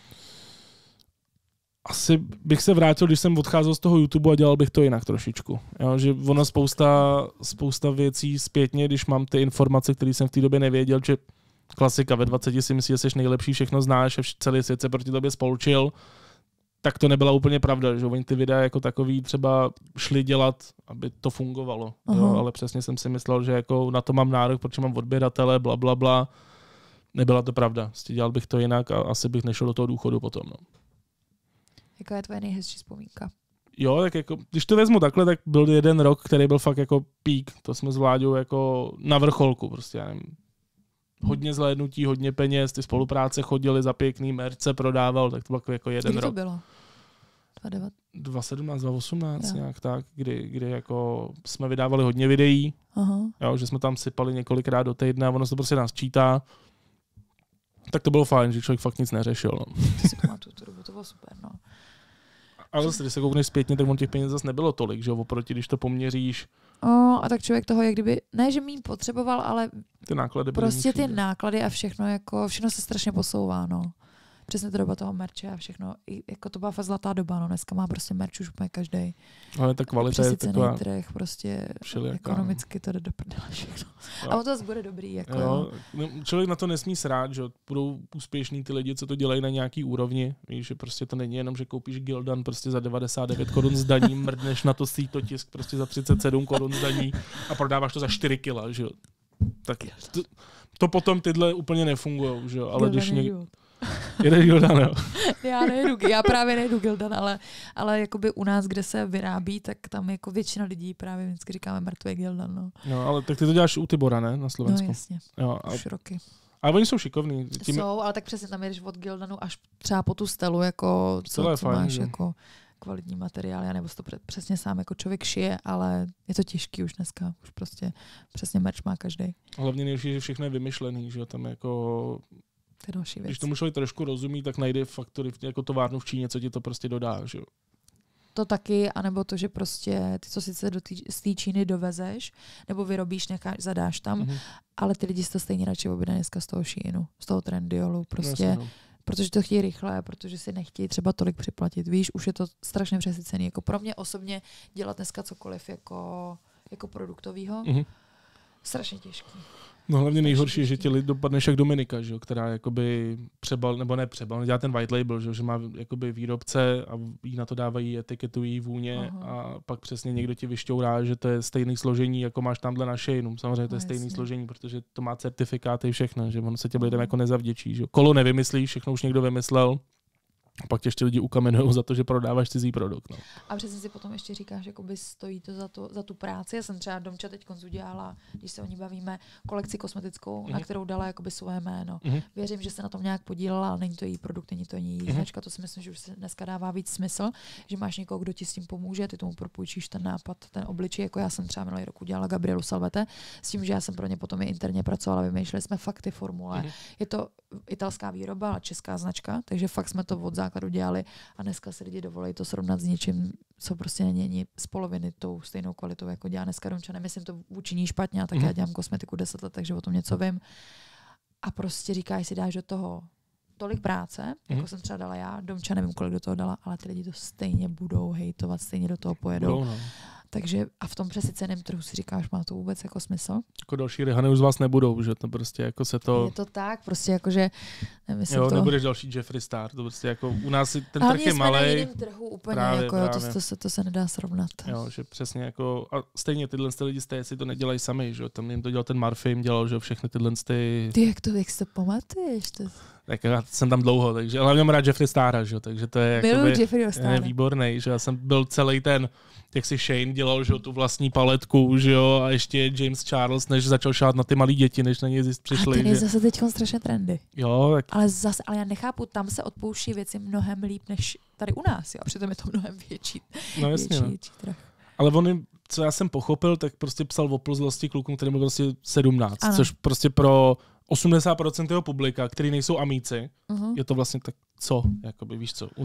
Asi bych se vrátil, když jsem odcházel z toho YouTube a dělal bych to jinak trošičku. Jo, že ono spousta věcí zpětně, když mám ty informace, které jsem v té době nevěděl, že klasika ve 20 si myslíš, že jsi nejlepší, všechno znáš a celý svět se proti tobě spolčil, tak to nebyla úplně pravda, že oni ty videa jako takový třeba šli dělat, aby to fungovalo. Jo, ale přesně jsem si myslel, že jako na to mám nárok, protože mám odběratele, blablabla. Nebyla to pravda. Dělal bych to jinak a asi bych nešel do toho důchodu potom. No. Jaká je tvoje nejhezčí vzpomínka? Jo, tak jako, když to vezmu takhle, tak byl jeden rok, který byl fakt jako pík. To jsme s Vláďou jako na vrcholku. Prostě, já nevím, hodně zhlédnutí, hodně peněz, ty spolupráce chodily za pěkný, merce prodával, tak to byl jako jeden rok. Kdy to bylo? 2017, 2018, nějak tak, kdy jako jsme vydávali hodně videí, jo, že jsme tam sypali několikrát do týdne a ono se to prostě nás čítá. Tak to bylo fajn, že člověk fakt nic neřešil. No. Ty si pamatuju, to bylo super, no. Ale zase, když se koukneš zpětně, tak on těch peněz zase nebylo tolik, že jo, oproti, když to poměříš. A tak člověk toho, jak kdyby, ne, že míň potřeboval, ale ty náklady prostě ty náklady a všechno se strašně posouvá, no. Přesně ta doba toho merče a všechno. Jako to byla fakt zlatá doba, no. Dneska má prostě merč už úplně každej. Ale ta kvalita je taková trh, prostě všelijaká. Ekonomicky to jde do prdele všechno. Jo. A to zase bude dobrý. Jako, jo. Člověk na to nesmí srát, že budou úspěšní ty lidi, co to dělají na nějaký úrovni. Víš, že prostě to není jenom, že koupíš Gildan prostě za 99 korun z daní, mrdneš na to sítotisk prostě za 37 korun z daní a prodáváš to za 4 kila, že jo. Tak to potom tyhle úplně nefungují, že jo. Ale když Jedeš Gildan, jo? Já právě nejedu Gildan, ale jakoby u nás, kde se vyrábí, tak tam jako většina lidí právě vždycky říkáme mrtvý Gildan. No. No, ale tak ty to děláš u Tibora, ne? Na Slovensku. No jasně, jo, už roky. Ale oni jsou šikovní. Jsou, ale tak přesně tam jedeš od Gildanu až třeba po tu Stelu, jako co fajn, máš že? jako kvalitní materiál, já nebo to přesně sám jako člověk šije, ale je to těžký už dneska, už prostě přesně merch má každý. Hlavně nejlepší, že všechno je vymyšlený, že tam jako... To je další věc. Když tomu člověk trošku rozumí, tak najde faktory jako továrnu v Číně, co ti to prostě dodá, že jo. To taky, anebo to, že prostě ty, co sice z té Číny dovezeš, nebo vyrobíš, zadáš tam, ale ty lidi si to stejně radši objednají dneska z toho Sheinu, z toho Trendyolu, prostě, Jasně, no. Protože to chtějí rychle, protože si nechtějí třeba tolik připlatit. Víš, už je to strašně přesycený. Jako pro mě osobně dělat dneska cokoliv jako produktovýho, strašně těžký. No hlavně nejhorší je, že ti lidi dopadneš jak Dominika, že jo, která jakoby dělá ten white label, že má jakoby výrobce a jí na to dávají etiketují vůně a pak přesně někdo ti vyšťourá, že to je stejné složení, jako máš tamhle na Sheinu. Samozřejmě to je stejné složení, protože to má certifikáty všechno, že ono se těm lidem jako nezavděčí. Že? Kolo nevymyslíš, všechno už někdo vymyslel. A pak tě ještě lidi ukamenujou za to, že prodáváš cizí produkt. No. A přesně si potom ještě říkáš, jakoby stojí to za tu práci. Já jsem třeba Domča teď udělala, když se o ní bavíme, kolekci kosmetickou, na kterou dala jakoby svoje jméno. Věřím, že se na tom nějak podílela, ale není to její produkt, není to její značka. To si myslím, že už se dneska dává víc smysl, že máš někoho, kdo ti s tím pomůže, ty tomu propůjčíš ten nápad, ten obličej, jako já jsem třeba minulý rok udělala Gabrielu Salvete, s tím, že já jsem pro ně potom i interně pracovala, vymýšleli jsme fakt ty formule. Je to italská výroba, ale česká značka, takže fakt jsme to od základu dělali a dneska si lidi dovolí to srovnat s něčím, co prostě není z poloviny tou stejnou kvalitou, jako dělá dneska Domča. Nemyslím to vůči ní špatně, a tak já dělám kosmetiku 10 let, takže o tom něco vím. A prostě říkáš si, dáš do toho tolik práce, jako jsem třeba dala já, Domča nevím, kolik do toho dala, ale ty lidi to stejně budou hejtovat, stejně do toho pojedou. Takže a v tom přesyceném trhu si říkáš, má to vůbec jako smysl? Jako další Rihany už z vás nebudou, že to prostě jako se to... Je to tak, prostě jakože nemyslím jo, to... nebudeš další Jeffree Star, to prostě jako u nás ten trh je malej. Ale jsme na jiném trhu úplně, právě, jako právě. To se nedá srovnat. Jo, že přesně jako, a stejně tyhle lidi si to nedělají sami, že tam jim to dělal ten Murphy, jim dělal, že všechny tyhle Ty, jak si to pamatuješ? Tak já jsem tam dlouho, takže ale mám rád Jeffree Stara, že takže to je jakoby výborný, že já jsem byl celý ten, jak si Shane dělal, že tu vlastní paletku, že jo, a ještě James Charles, než začal šát na ty malé děti, než na ně přišli. A ten je zase teďkon strašně trendy. Jo, tak... Ale já nechápu, tam se odpouští věci mnohem líp, než tady u nás, jo, a přitom je to mnohem větší. No jasně, větší trh. Ale on, co já jsem pochopil, tak prostě psal o plzlosti klukům, kterým byl prostě 17, což prostě pro 80% jeho publika, který nejsou amíci, je to vlastně tak co, jakoby, víš co,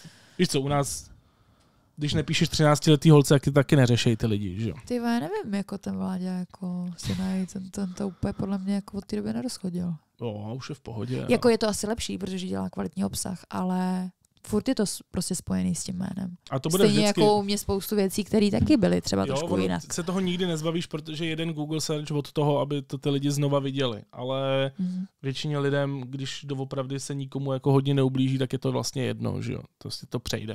u nás, když nepíšeš 13letý holce, jak ty taky neřešej ty lidi, že jo? Ty nevím, jako ten Vláďa, jako si najít, ten to úplně podle mě jako od té doby nerozchodil. Jo, už je v pohodě. Jako je to asi lepší, protože dělá kvalitní obsah, ale furt je to prostě spojený s tím jménem. A to bude stejně vždycky... jako u mě spoustu věcí, které taky byly třeba trošku jinak. Se toho nikdy nezbavíš, protože jeden Google search od toho, aby to ty lidi znova viděli. Ale většině lidem, když doopravdy se nikomu jako hodně neublíží, tak je to vlastně jedno, že jo? To si to přejde.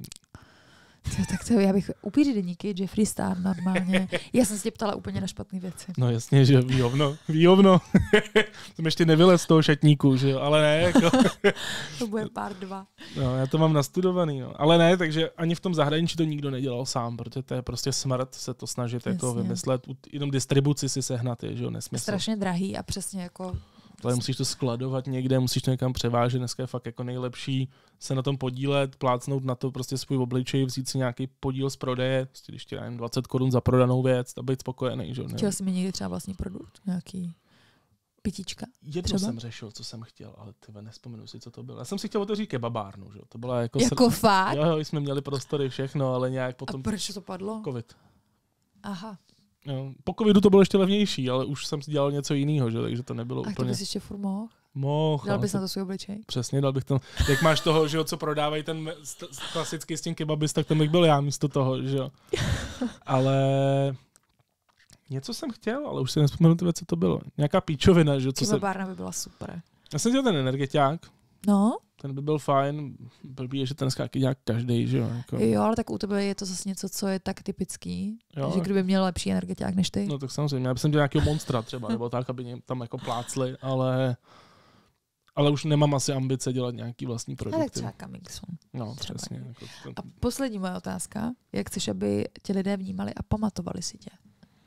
Tak to já bych upíří deníky, Jeffree Star normálně. Já jsem se tě ptala úplně na špatné věci. No jasně, že výhovno. Jsem ještě nevylez z toho šatníku, že jo, ale ne. Jako. To bude pár 2. No, já to mám nastudovaný, no. Ale ne, takže ani v tom zahraničí to nikdo nedělal sám, protože to je prostě smrt se to snažit jako vymyslet, jenom distribuci si sehnat, je, že jo, nesmysl. Strašně drahý a přesně jako... Ale musíš to skladovat někde, musíš to někam převážet, dneska je fakt jako nejlepší se na tom podílet, plácnout na to prostě svůj obličej, vzít si nějaký podíl z prodeje, prostě když ti dám 20 Kč za prodanou věc a být spokojený. Že? Chtěl jsi mi někdy třeba vlastní produkt? Nějaký pitíčka? Jednou jsem řešil, co jsem chtěl, ale nespomenu si, co to bylo. Já jsem si chtěl otevřít kebabárnu, že? To byla jako fakt? Jo, jsme měli prostory, všechno, ale nějak potom... A proč to padlo? Covid. Aha. Jo, po covidu to bylo ještě levnější, ale už jsem si dělal něco jiného, že? Takže to nebylo úplně... A to bys ještě furt mohl? Mohl. Dal bys na to svůj obličej? Přesně, dal bych to. Jak máš toho, že jo, co prodávají ten klasický s tím kebabis, tak to bych byl já místo toho, že jo. Ale něco jsem chtěl, ale už si nespomenu, co to bylo. Nějaká píčovina, že jo. Kebabárna by byla super. Já jsem dělal ten energetiák. No. Ten by byl fajn. Blbý je, že ten skáky dělá každý, že jo. Jako. Jo, ale tak u tebe je to zase něco, co je tak typický, jo, že kdyby měl lepší energetiák než ty. No tak samozřejmě. Já bych jsem dělal nějakého monstra třeba, nebo tak, aby mě tam jako plácli, ale Ale už nemám asi ambice dělat nějaký vlastní produkty. Ale třeba coming soon. No, přesně. Jako a poslední moje otázka. Jak chceš, aby tě lidé vnímali a pamatovali si tě?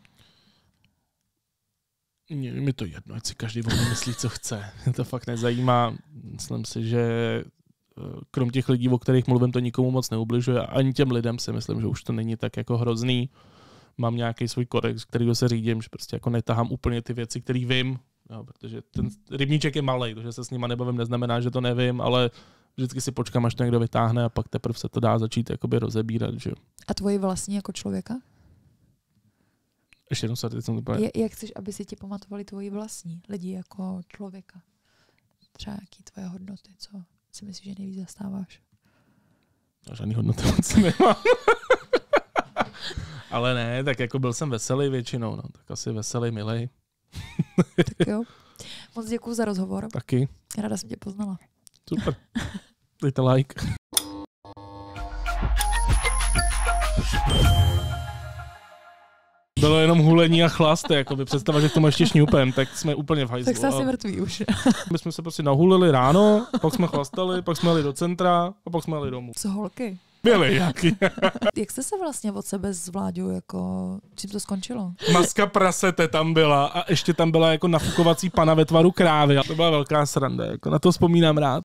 Mi to jedno, ať si každý o mě myslí, co chce. Mě to fakt nezajímá. Myslím si, že krom těch lidí, o kterých mluvím, to nikomu moc neubližuje. Ani těm lidem si myslím, že už to není tak jako hrozný. Mám nějaký svůj kodex, kterýho se řídím, že prostě jako netahám úplně ty věci, které vím. No, protože ten rybníček je malej, to, že se s nima nebavím, neznamená, že to nevím, ale vždycky si počkám, až to někdo vytáhne a pak teprve se to dá začít jakoby rozebírat. Že? A tvoji vlastní jako člověka? Ještě jednou se teď jsem to Jak chceš, aby si ti pamatovali tvoji vlastní lidi jako člověka? Třeba jaký tvoje hodnoty, co si myslíš, že nejvíc zastáváš? Já žádný hodnoty moc nemám. Ale ne, tak jako byl jsem veselý většinou, no, tak asi veselý, milej. Tak jo. Moc děkuju za rozhovor. Taky. Ráda jsem tě poznala. Super. Dejte like. Bylo jenom hulení a chlast, jakoby představa, že k tomu ještě šňupem, tak jsme úplně v hajzlu. Tak jsi asi mrtvý už. My jsme se prostě nahulili ráno, pak jsme chlastali, pak jsme jeli do centra a pak jsme jeli domů. Co holky? Byli jaký. Jak jste se vlastně od sebe s Vláďou, jako, čím to skončilo? Maska prasete tam byla a ještě tam byla jako nafukovací pana ve tvaru krávy. A to byla velká sranda, jako na to vzpomínám rád.